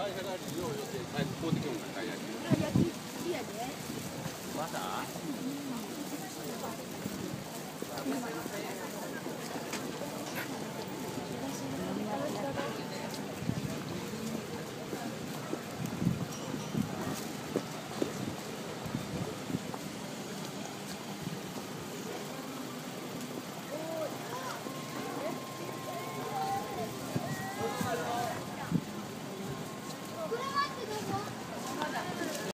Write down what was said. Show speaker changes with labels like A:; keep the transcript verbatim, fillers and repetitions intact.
A: 会社帰りによう寄って帰ってこうてきよんから、たい焼き。
B: あ、焼き好きやで。
A: バター